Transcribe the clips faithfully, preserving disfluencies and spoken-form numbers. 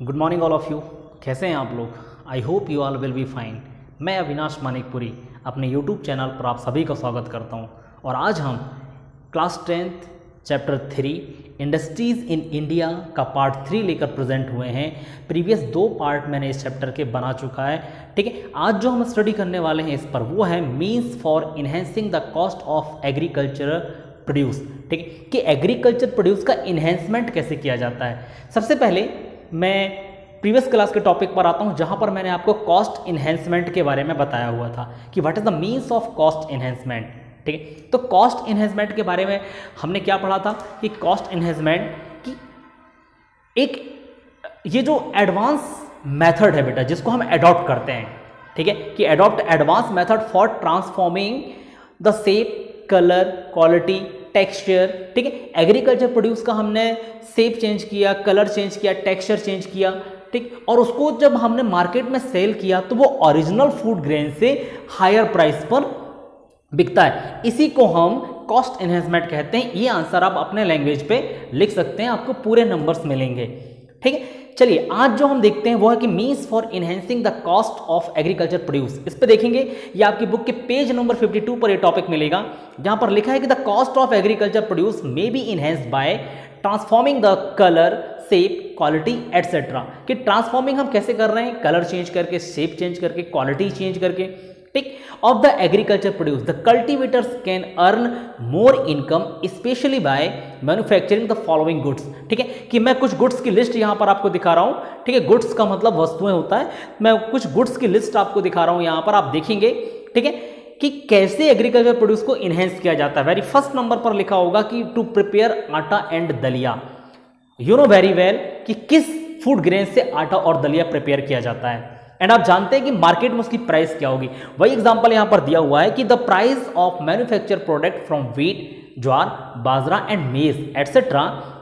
Good morning all of you. कैसे हैं आप लोग? I hope you all will be fine. मैं अविनाश मानिकपुरी अपने यूट्यूब चैनल पर आप सभी का स्वागत करता हूं। और आज हम class tenth chapter three industries in India का पार्ट थ्री लेकर प्रेजेंट हुए हैं। प्रीवियस दो पार्ट मैंने इस चैप्टर के बना चुका है। ठीक है, आज जो हम स्टडी करने वाले हैं इस पर वो है means for enhancing the cost of agriculture produce. ठीक है, कि एग्रीकल्चर प्रोड्यूस का इन्हेंसमेंट कैसे किया जाता है। सबसे पहले मैं प्रीवियस क्लास के टॉपिक पर आता हूं, जहां पर मैंने आपको कॉस्ट इन्हेंसमेंट के बारे में बताया हुआ था कि what is the means of cost enhancement. ठीक है, तो कॉस्ट इन्हेंसमेंट के बारे में हमने क्या पढ़ा था कि कॉस्ट इन्हेंसमेंट की एक ये जो एडवांस मेथड है बेटा, जिसको हम अडॉप्ट करते हैं। ठीक है, कि adopt advance method for transforming the shape, colour, quality, texture. ठीक है, एग्रीकल्चर प्रोड्यूस का हमने शेप चेंज किया, कलर चेंज किया, टेक्सचर चेंज किया। ठीक, और उसको जब हमने मार्केट में सेल किया तो वो ओरिजिनल फूड ग्रेन से हायर प्राइस पर बिकता है। इसी को हम कॉस्ट एनहेंसमेंट कहते हैं। ये आंसर आप अपने लैंग्वेज पे लिख सकते हैं, आपको पूरे नंबर्स मिलेंगे। ठीक है, चलिए आज जो हम देखते हैं वो है कि means for enhancing the cost of agriculture produce. इस पे देखेंगे, ये आपकी बुक के पेज नंबर बावन पर ये टॉपिक मिलेगा, जहां पर लिखा है कि the cost of agriculture produce may be enhanced by transforming the colour, shape, quality etcetera. कि ट्रांसफॉर्मिंग हम कैसे कर रहे हैं, कलर चेंज करके, शेप चेंज करके, क्वालिटी चेंज करके। ठीक, of the agriculture produce the cultivators can earn more income specially by manufacturing the following goods. ठीक है, कि मैं कुछ गुड्स की लिस्ट यहां पर आपको दिखा रहा हूं। ठीक है, गुड्स का मतलब वस्तुएं होता है। मैं कुछ गुड्स की लिस्ट आपको दिखा रहा हूं, यहां पर आप देखेंगे। ठीक है, कि कैसे एग्रीकल्चर प्रोड्यूस को इनहेंस किया जाता है। वेरी फर्स्ट नंबर पर लिखा होगा कि to prepare atta and dalia. You know very well कि किस फूड ग्रेन से आटा और दलिया प्रिपेयर किया जाता है। एंड आप जानते हैं कि मार्केट में उसकी प्राइस क्या होगी। वही एग्जांपल यहां पर दिया हुआ है कि the price of manufacture product from wheat, jowar, bajra and maize etcetera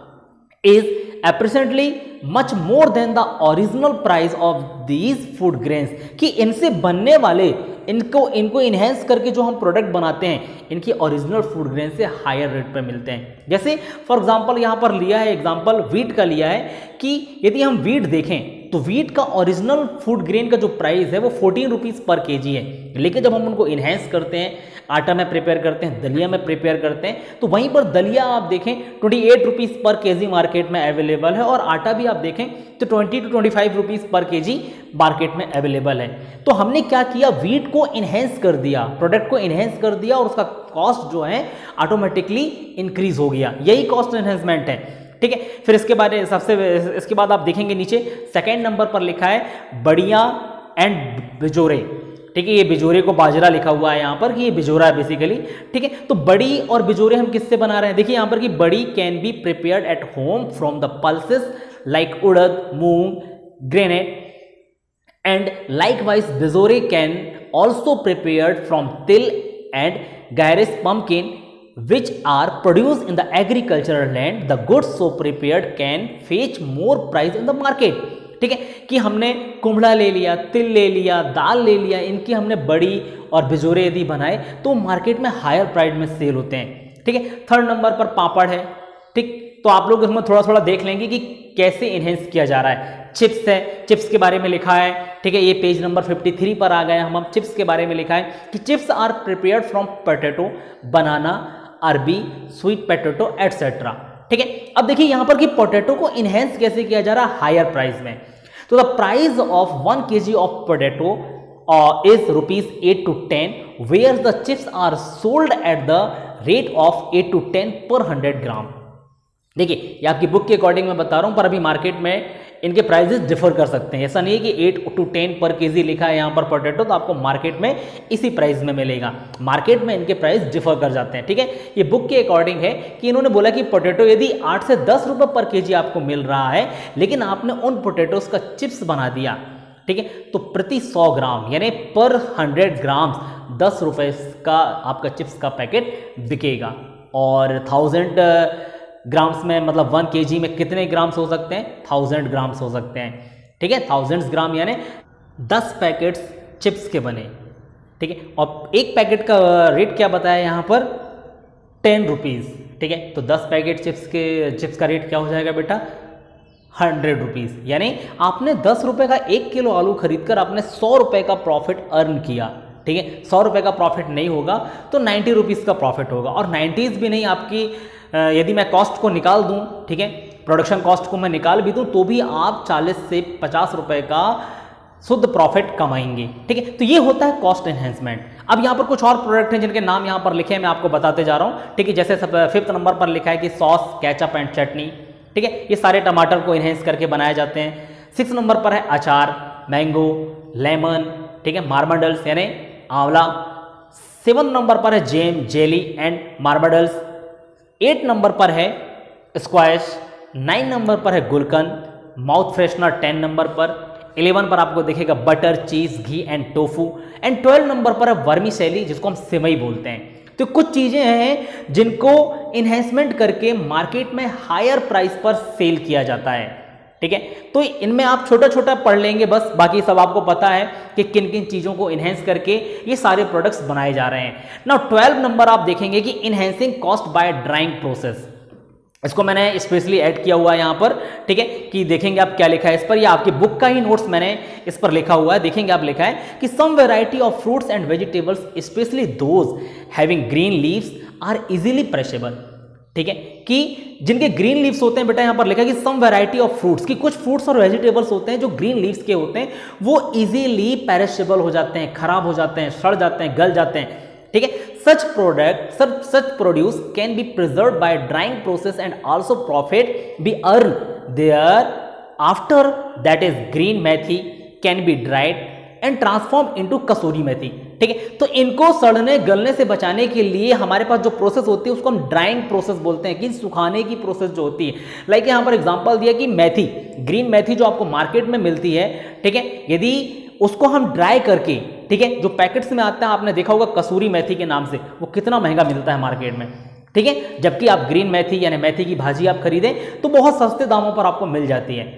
is apparently much more than the original price of these food grains. कि इनसे बनने वाले, इनको इनको इनहेंस करके जो हम प्रोडक्ट बनाते हैं, इनकी ओरिजिनल फूड ग्रेन से हायर रेट पे मिलते हैं। जैसे फॉर एग्जांपल यहां पर लिया है एग्जांपल व्हीट का लिया है कि यदि हम व्हीट देखें तो व्हीट का ओरिजिनल फूड ग्रेन का जो प्राइस है वो फोर्टीन रुपीज़ पर केजी है। लेकिन जब हम उनको इनहेंस करते हैं, आटा में प्रिपेयर करते हैं, दलिया में प्रिपेयर करते हैं, तो वहीं पर दलिया आप देखें twenty eight rupees per kg market में अवेलेबल है, और आटा भी आप देखें तो twenty two twenty five rupees per kg market में अवेलेबल है। तो हमने क्या किया, व्हीट को इनहेंस कर दिया, प्रोडक्ट को इनहेंस कर दिया, और उसका कॉस्ट जो है ऑटोमेटिकली इंक्रीज हो गया। यही कॉस्ट एनहेंसमेंट है। ठीक है, फिर इसके बाद सबसे इसके बाद आप देखेंगे नीचे सेकंड नंबर पर लिखा है बड़िया एंड बिजोरे। ठीक है, ये बिजोरे को बाजरा लिखा हुआ है यहां पर कि ये बिजोरा है बेसिकली। ठीक है, तो बड़ी और बिजोरे हम किससे बना रहे हैं, देखिए यहां पर कि badi can be prepared at home from the pulses like urad, moong, ग्रेनेट एंड लाइकवाइज बिजोरे can also prepared from til and गायरिस pumpkin which are produced in the agricultural land. The goods so prepared can fetch more price in the market. ठीक है, कि हमने कुम्हड़ा ले लिया, तिल ले लिया, दाल ले लिया, इनकी हमने बड़ी और बिजोरे यदि बनाए तो मार्केट में हायर प्राइस में सेल होते हैं। ठीक है, थर्ड नंबर पर पापड़ है। ठीक, तो आप लोग इसमें थोड़ा थोड़ा देख लेंगे कि कैसे इनहेंस किया जा रहा है। चिप्स है, चिप्स के बारे में लिखा है। ठीक है, ये पेज नंबर तिरेपन पर आ गए हम। अब चिप्स के बारे में लिखा है कि chips are prepared from potato, banana, arbi, sweet potato etcetera. ठीक है, अब देखिए यहां पर कि पोटैटो को इनहेंस कैसे किया जा रहा है, हायर प्राइस में। तो the price of one kg of potato is rupees eight to ten, where the chips are sold at the rate of eight to ten per hundred gram. देखिए ये आपकी बुक के अकॉर्डिंग मैं बता रहा हूं, पर अभी मार्केट में इनके प्राइसेस डिफर कर सकते हैं। ऐसा नहीं है कि eight to ten per kg लिखा है यहाँ पर पोटैटो तो आपको मार्केट में इसी प्राइस में मिलेगा। मार्केट में इनके प्राइस डिफर कर जाते हैं। ठीक है, ये बुक के अकॉर्डिंग है कि इन्होंने बोला कि पोटैटो यदि आठ से दस रुपए पर केजी आपको मिल रहा है, लेकिन आपने उन पोटैटोस का चिप्स बना दिया, ठीक है, तो प्रति सौ ग्राम यानी पर हंड्रेड ग्राम दस रुपए का आपका चिप्स का पैकेट बिकेगा। और थाउजेंड ग्राम्स में मतलब वन केजी में कितने ग्राम्स हो सकते हैं, थाउजेंड ग्राम्स हो सकते हैं। ठीक है, थाउजेंड्स ग्राम यानी दस पैकेट्स चिप्स के बने। ठीक है, और एक पैकेट का रेट क्या बताया यहाँ पर, टेन रुपीज़। ठीक है, तो दस पैकेट चिप्स के चिप्स का रेट क्या हो जाएगा बेटा, हंड्रेड रुपीज़, यानी आपने दस रुपये का एक किलो आलू खरीदकर आपने सौ रुपये का प्रॉफिट अर्न किया। ठीक है, सौ रुपये का प्रॉफिट नहीं होगा तो नाइन्टी रुपीज़ का प्रॉफिट होगा, और नाइन्टीज़ भी नहीं, आपकी यदि मैं कॉस्ट को निकाल दूं, ठीक है, प्रोडक्शन कॉस्ट को मैं निकाल भी दूं तो भी आप चालीस से पचास रुपये का शुद्ध प्रॉफिट कमाएंगे। ठीक है, तो ये होता है कॉस्ट एनहेंसमेंट। अब यहाँ पर कुछ और प्रोडक्ट हैं जिनके नाम यहाँ पर लिखे हैं, मैं आपको बताते जा रहा हूँ। ठीक है, जैसे सब फिफ्थ नंबर पर लिखा है कि सॉस, केचप एंड चटनी। ठीक है, ये सारे टमाटर को इन्हेंस करके बनाए जाते हैं। सिक्स नंबर पर है अचार, मैंगो, लेमन, ठीक है, मार्मडल्स यानी आंवला। सेवन नंबर पर है jam, jelly and marmalades. Eight number पर है स्क्वैश। नाइन नंबर पर है gulkand, mouth freshener ten number पर। इलेवन पर आपको दिखेगा butter, cheese, ghee and tofu. And twelve number पर है वर्मीसेली, जिसको हम सेवई बोलते हैं। तो कुछ चीजें हैं जिनको इन्हेंसमेंट करके मार्केट में हायर प्राइस पर सेल किया जाता है। ठीक है, तो इनमें आप छोटा छोटा पढ़ लेंगे बस, बाकी सब आपको पता है कि किन किन चीजों को इन्हेंस करके ये सारे प्रोडक्ट्स बनाए जा रहे हैं। नाउ ट्वेल्व नंबर आप देखेंगे कि enhancing cost by drying process, इसको मैंने स्पेशली ऐड किया हुआ है यहाँ पर। ठीक है, कि देखेंगे आप क्या लिखा है इस पर, या आपकी बुक का ही नोट्स मैंने इस पर लिखा हुआ है। देखेंगे आप लिखा है कि some variety of fruits and vegetables specially those having green leaves are easily perishable. ठीक है, कि जिनके ग्रीन लीव्स होते हैं, बेटा यहाँ पर लिखा है कि सम वेराइटी ऑफ फ्रूट्स, कि कुछ फ्रूट्स और वेजिटेबल्स होते हैं जो ग्रीन लीव्स के होते हैं, वो इजीली पेरिशेबल हो जाते हैं, खराब हो जाते हैं, सड़ जाते हैं, गल जाते हैं। ठीक है, such product such such produce can be preserved by drying process and also profit be earned there after, that is green methi can be dried and transformed into कसूरी मेथी। ठीक है, तो इनको सड़ने गलने से बचाने के लिए हमारे पास जो प्रोसेस होती है उसको हम ड्राइंग प्रोसेस बोलते हैं, कि सुखाने की प्रोसेस जो होती है। लाइक यहाँ पर एग्जांपल दिया कि मेथी, ग्रीन मेथी जो आपको मार्केट में मिलती है, ठीक है, यदि उसको हम ड्राई करके, ठीक है, जो पैकेट्स में आता है, आपने देखा होगा कसूरी मेथी के नाम से, वो कितना महंगा मिलता है मार्केट में। ठीक है, जबकि आप ग्रीन मेथी यानी मेथी की भाजी आप खरीदें तो बहुत सस्ते दामों पर आपको मिल जाती है।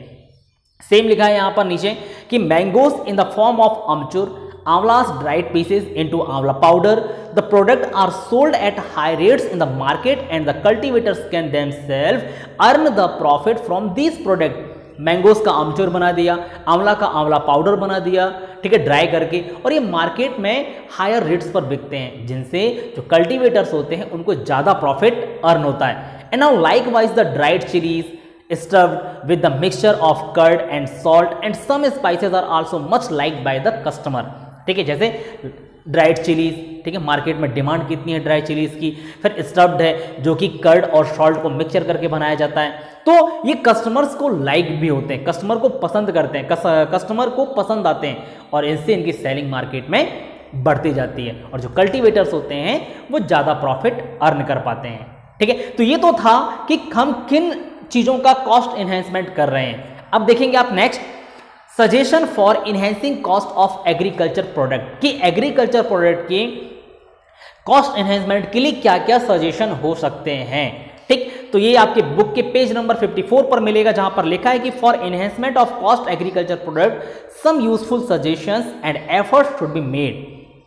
सेम लिखा है यहाँ पर नीचे कि mangoes in the form of amchur, amlas dried pieces into amla powder, the product are sold at high rates in the market and the cultivators can themselves earn the profit from this product. Mangoes का आमचूर बना दिया, आंवला का आंवला powder बना दिया, ठीक है, ड्राई करके, और ये मार्केट में हायर रेट्स पर बिकते हैं, जिनसे जो कल्टीवेटर्स होते हैं उनको ज़्यादा प्रॉफिट अर्न होता है। And now likewise the dried chillies stuffed with the mixture of curd and salt and some spices are also much like by the customer. ठीक है, जैसे ड्राइड चिलीज, ठीक है, मार्केट में डिमांड कितनी है ड्राई चिलीज की। फिर स्टफ्ड है जो कि कर्ड और सॉल्ट को मिक्सचर करके बनाया जाता है, तो ये कस्टमर्स को लाइक भी होते हैं, कस्टमर को पसंद करते हैं, कस्टमर को पसंद आते हैं, और इनसे इनकी सेलिंग मार्केट में बढ़ती जाती है, और जो कल्टीवेटर्स होते हैं वो ज़्यादा प्रॉफिट अर्न कर पाते हैं। ठीक है, तो ये तो था कि हम किन चीज़ों का कॉस्ट एनहेंसमेंट कर रहे हैं। अब देखेंगे आप next, suggestion for enhancing cost of agriculture product, कि एग्रीकल्चर प्रोडक्ट की कॉस्ट एनहेंसमेंट के लिए क्या क्या सजेशन हो सकते हैं। ठीक, तो ये आपके बुक के पेज नंबर चौवन पर मिलेगा, जहां पर लिखा है कि for enhancement of cost agriculture product some useful suggestions and efforts should be made.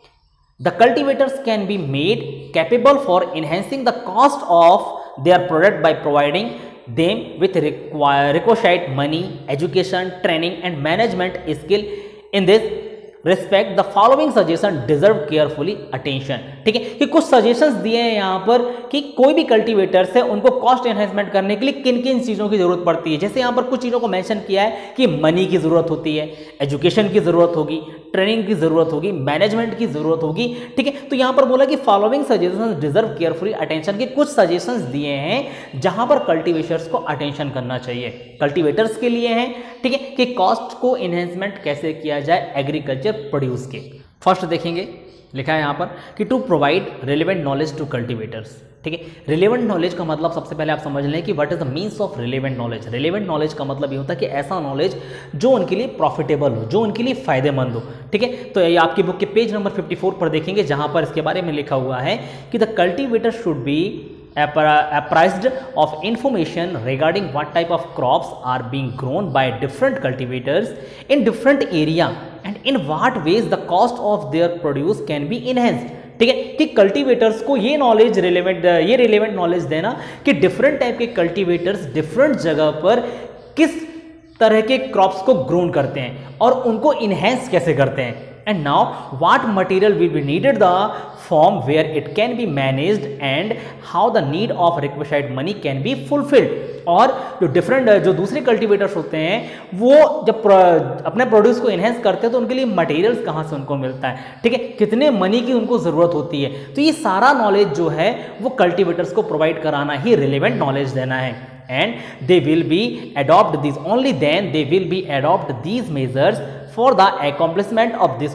The cultivators can be made capable for enhancing the cost of their product by providing them with require requisite money, education, training and management skill. In this respect the following suggestion deserve carefully attention। ठीक है, कि कुछ suggestions दिए हैं यहाँ पर कि कोई भी कल्टीवेटर्स है उनको कॉस्ट एनहेंसमेंट करने के लिए किन किन चीज़ों की जरूरत पड़ती है। जैसे यहाँ पर कुछ चीज़ों को मेंशन किया है कि मनी की ज़रूरत होती है, एजुकेशन की ज़रूरत होगी, ट्रेनिंग की ज़रूरत होगी, मैनेजमेंट की ज़रूरत होगी। ठीक है, तो यहाँ पर बोला कि following suggestions deserve carefully attention, के कुछ सजेशंस दिए हैं जहाँ पर कल्टीवेटर्स को अटेंशन करना चाहिए, कल्टीवेटर्स के लिए हैं। ठीक है, कि कॉस्ट को एनहेंसमेंट कैसे किया जाए एग्रीकल्चर प्रोड्यूस के। फर्स्ट देखेंगे, लिखा है यहाँ पर कि to provide relevant knowledge to cultivators. ठीक है, रिलेवेंट नॉलेज का मतलब सबसे पहले आप समझ लें कि what is the means of relevant knowledge. Relevant knowledge का मतलब ये होता है कि ऐसा नॉलेज जो उनके लिए प्रॉफिटेबल हो, जो उनके लिए फायदेमंद हो। ठीक है, तो ये आपकी बुक के पेज नंबर चौवन पर देखेंगे, जहां पर इसके बारे में लिखा हुआ है कि the cultivator should be apprised of information regarding what type of crops are being grown by different cultivators in different area and in what ways the cost of their produce can be enhanced। ठीक है, कि cultivators को ये knowledge relevant ये relevant knowledge देना कि different type के cultivators different जगह पर किस तरह के क्रॉप्स को ग्रोन करते हैं और उनको इन्हेंस कैसे करते हैं। And now what material will be needed the form where it can be managed and how the need of requisite money can be fulfilled। और जो डिफरेंट जो दूसरे कल्टीवेटर्स होते हैं वो जब अपने प्रोड्यूस को इन्हेंस करते हैं तो उनके लिए मटेरियल्स कहाँ से उनको मिलता है, ठीक है, कितने मनी की उनको ज़रूरत होती है। तो ये सारा नॉलेज जो है वो कल्टीवेटर्स को प्रोवाइड कराना ही रिलेवेंट नॉलेज देना है। And they will be adopt these only then they will be adopt these measures for the accomplishment of this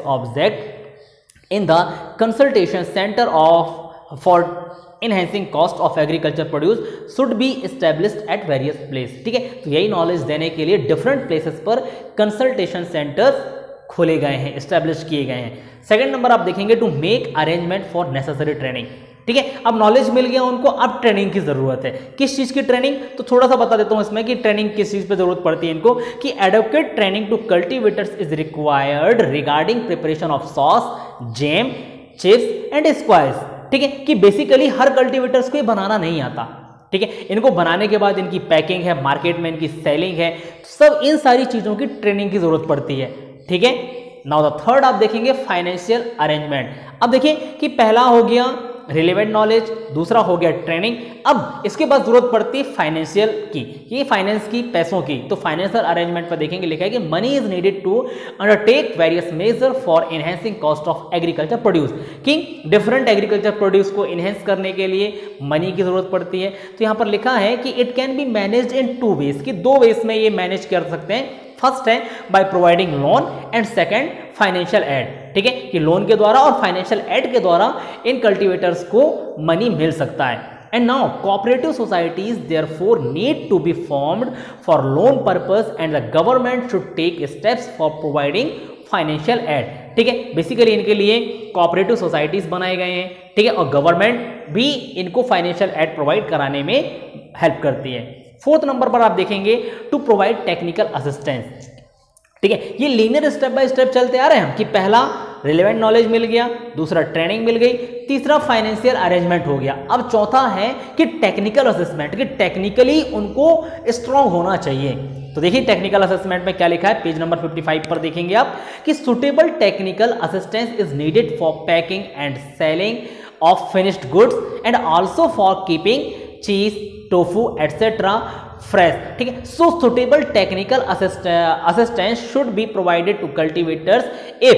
object in the consultation center of for enhancing cost of agriculture produce should be established at various place। ठीक है, तो यही knowledge देने के लिए different places पर consultation centres खोले गए हैं, एस्टेब्लिश किए गए हैं। सेकंड नंबर आप देखेंगे to make arrangement for necessary training. ठीक है, अब नॉलेज मिल गया उनको, अब ट्रेनिंग की जरूरत है। किस चीज की ट्रेनिंग, तो थोड़ा सा बता देता हूं इसमें कि ट्रेनिंग किस चीज पे जरूरत पड़ती है इनको, कि adequate training to cultivators is required regarding preparation of sauce, jam, chips and squashes. ठीक है, कि बेसिकली हर कल्टीवेटर्स को ये बनाना नहीं आता। ठीक है, इनको बनाने के बाद इनकी पैकिंग है, मार्केट में इनकी सेलिंग है, सब इन सारी चीजों की ट्रेनिंग की जरूरत पड़ती है। ठीक है, नाउ द थर्ड आप देखेंगे फाइनेंशियल अरेंजमेंट। अब देखिए कि पहला हो गया रिलेवेंट नॉलेज, दूसरा हो गया ट्रेनिंग, अब इसके बाद जरूरत पड़ती है फाइनेंशियल की, ये फाइनेंस की, पैसों की। तो फाइनेंशियल अरेंजमेंट पर देखेंगे लिखा है कि money is needed to undertake various measure for enhancing cost of agriculture produce, कि डिफरेंट एग्रीकल्चर प्रोड्यूस को इनहेंस करने के लिए मनी की जरूरत पड़ती है। तो यहाँ पर लिखा है कि it can be managed in two ways, कि दो वेज में ये मैनेज कर सकते हैं। फर्स्ट है by providing loan and second financial aid. ठीक है, कि लोन के द्वारा और फाइनेंशियल एड के द्वारा इन कल्टीवेटर्स को मनी मिल सकता है। And now cooperative societies therefore need to be formed for loan purpose and the government should take steps for providing financial aid. ठीक है, बेसिकली इनके लिए कोऑपरेटिव सोसाइटीज बनाए गए हैं। ठीक है, और गवर्नमेंट भी इनको फाइनेंशियल एड प्रोवाइड कराने में हेल्प करती है। फोर्थ नंबर पर आप देखेंगे टू प्रोवाइड टेक्निकल असिस्टेंस। ठीक है, ये लीनियर स्टेप बाय स्टेप चलते आ रहे हैं हम, कि पहला रिलेवेंट नॉलेज मिल गया, दूसरा ट्रेनिंग मिल गई, तीसरा फाइनेंशियल अरेंजमेंट हो गया, अब चौथा है कि टेक्निकल असेसमेंट, कि टेक्निकली उनको स्ट्रांग होना चाहिए। तो देखिए टेक्निकल असेसमेंट में क्या लिखा है, पेज नंबर पचपन पर देखेंगे आप कि suitable technical assistance is needed for packing and selling of finished goods and also for keeping cheese, tofu etcetera fresh. ठीक है, so suitable technical assistance should be provided to cultivators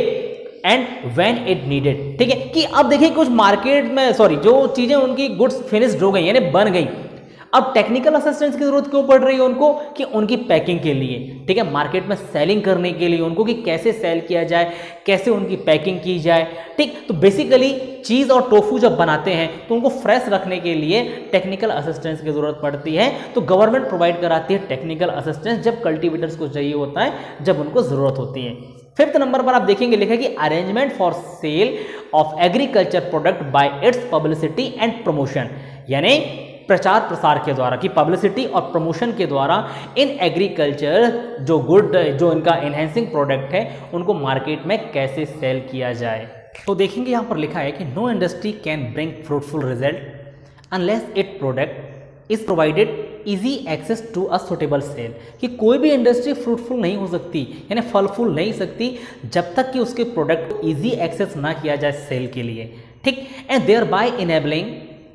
if and when it needed. ठीक है, कि अब देखिए कुछ market में sorry जो चीजें उनकी गुड्स फिनिश्ड हो गई यानी बन गई, अब टेक्निकल असिस्टेंस की जरूरत क्यों पड़ रही है उनको, कि उनकी पैकिंग के लिए। ठीक है, मार्केट में सेलिंग करने के लिए उनको, कि कैसे सेल किया जाए, कैसे उनकी पैकिंग की जाए। ठीक, तो बेसिकली चीज़ और टोफू जब बनाते हैं तो उनको फ्रेश रखने के लिए टेक्निकल असिस्टेंस की जरूरत पड़ती है। तो गवर्नमेंट प्रोवाइड कराती है टेक्निकल असिस्टेंस जब कल्टीवेटर्स को चाहिए होता है, जब उनको जरूरत होती है। फिफ्थ नंबर पर आप देखेंगे लिखा है कि arrangement for sale of agriculture product by its publicity and promotion, यानी प्रचार प्रसार के द्वारा, कि पब्लिसिटी और प्रमोशन के द्वारा इन एग्रीकल्चर जो गुड जो इनका एनहेंसिंग प्रोडक्ट है उनको मार्केट में कैसे सेल किया जाए। तो देखेंगे यहाँ पर लिखा है कि no industry can bring fruitful result unless it product is provided easy access to a suitable sale, कि कोई भी इंडस्ट्री फ्रूटफुल नहीं हो सकती यानी फलफुल नहीं सकती जब तक कि उसके प्रोडक्ट को इजी एक्सेस ना किया जाए सेल के लिए। ठीक, and thereby enabling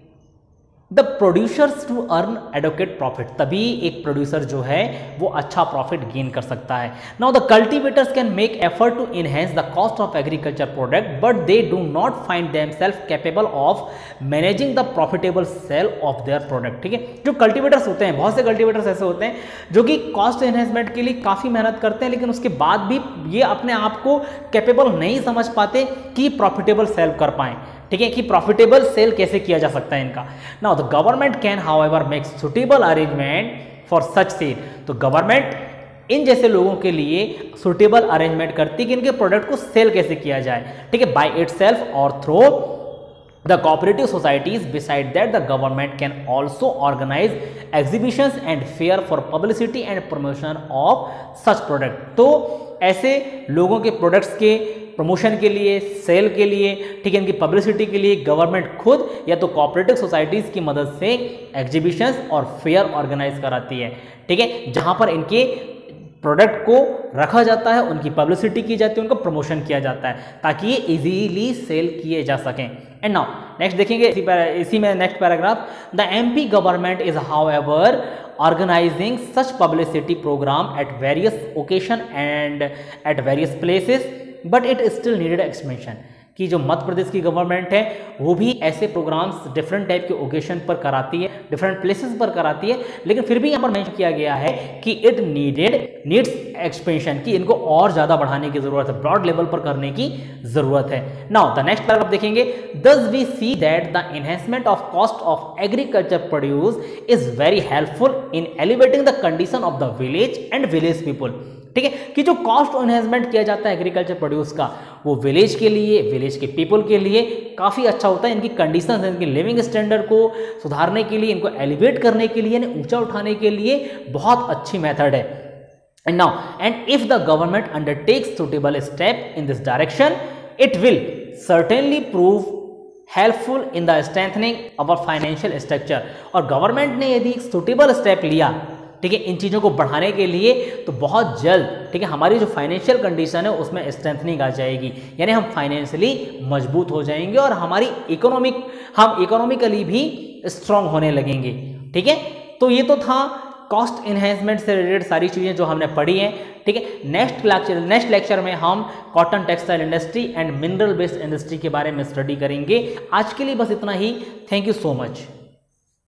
the producers to earn adequate profit, तभी एक प्रोड्यूसर जो है वो अच्छा प्रॉफिट गेन कर सकता है। Now the cultivators can make effort to enhance the cost of agriculture product but they do not find themselves capable of managing the profitable sale of their product. ठीक है, जो कल्टीवेटर्स होते हैं, बहुत से कल्टीवेटर्स ऐसे होते हैं जो कि कॉस्ट एनहेंसमेंट के लिए काफ़ी मेहनत करते हैं, लेकिन उसके बाद भी ये अपने आप को कैपेबल नहीं समझ पाते कि प्रॉफिटेबल सेल कर पाएँ। ठीक है, कि प्रॉफिटेबल सेल कैसे किया जा सकता है इनका। Now the government can however make suitable arrangement for such sale, तो गवर्नमेंट इन जैसे लोगों के लिए सुटेबल अरेंजमेंट करती है कि इनके प्रोडक्ट को सेल कैसे किया जाए। ठीक है, बाय इटसेल्फ और through the cooperative societies. Beside that the government can also organise exhibitions and fair for publicity and promotion of such product. तो ऐसे लोगों के प्रोडक्ट्स के प्रमोशन के लिए, सेल के लिए, ठीक है, इनकी पब्लिसिटी के लिए गवर्नमेंट खुद या तो कोऑपरेटिव सोसाइटीज़ की मदद से एग्जीबिशंस और फेयर ऑर्गेनाइज कराती है। ठीक है, जहां पर इनके प्रोडक्ट को रखा जाता है, उनकी पब्लिसिटी की जाती है, उनका प्रमोशन किया जाता है ताकि ये इजीली सेल किए जा सकें। एंड नाउ नेक्स्ट देखेंगे इसी पैरा, इसी में next paragraph, the MP government is however organizing such publicity program at various occasion and at various places but it still needed expansion। कि जो मध्य प्रदेश की गवर्नमेंट है वो भी ऐसे प्रोग्राम्स डिफरेंट टाइप के ओकेशन पर कराती है, डिफरेंट प्लेसेस पर कराती है, लेकिन फिर भी यहाँ पर मेंशन किया गया है कि इट नीडेड नीड्स एक्सपेंशन, कि इनको और ज़्यादा बढ़ाने की ज़रूरत है, ब्रॉड लेवल पर करने की ज़रूरत है। नाउ द नेक्स्ट पैराग्राफ देखेंगे, thus we see that the enhancement of cost of agriculture produce is very helpful in elevating the condition of the village and village people. ठीक है, कि जो कॉस्ट एनहेंसमेंट किया जाता है एग्रीकल्चर प्रोड्यूस का, वो विलेज के लिए, विलेज के पीपल के लिए काफ़ी अच्छा होता है। इनकी कंडीशंस, इनकी लिविंग स्टैंडर्ड को सुधारने के लिए, इनको एलिवेट करने के लिए, इन्हें ऊंचा उठाने के लिए बहुत अच्छी मेथड है। And now and if the government undertakes suitable step in this direction it will certainly prove helpful in the strengthening our financial structure. और गवर्नमेंट ने यदि एक सुटेबल स्टेप लिया, ठीक है, इन चीज़ों को बढ़ाने के लिए, तो बहुत जल्द, ठीक है, हमारी जो फाइनेंशियल कंडीशन है उसमें स्ट्रेंथनिंग आ जाएगी, यानी हम फाइनेंशियली मजबूत हो जाएंगे और हमारी इकोनॉमिक हम इकोनॉमिकली भी स्ट्रांग होने लगेंगे। ठीक है, तो ये तो था कॉस्ट इन्हेंसमेंट से रिलेटेड सारी चीज़ें जो हमने पढ़ी हैं। ठीक है, नेक्स्ट लेक्चर नेक्स्ट लेक्चर में हम cotton textile industry and mineral based industry के बारे में स्टडी करेंगे। आज के लिए बस इतना ही। Thank you so much.